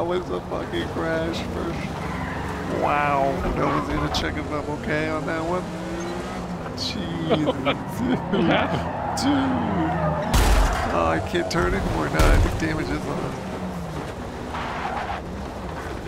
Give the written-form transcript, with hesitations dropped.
was a fucking crash for wow. No one's gonna check if I'm okay on that one. Jesus, dude. Oh, I can't turn anymore now. I think damage is on.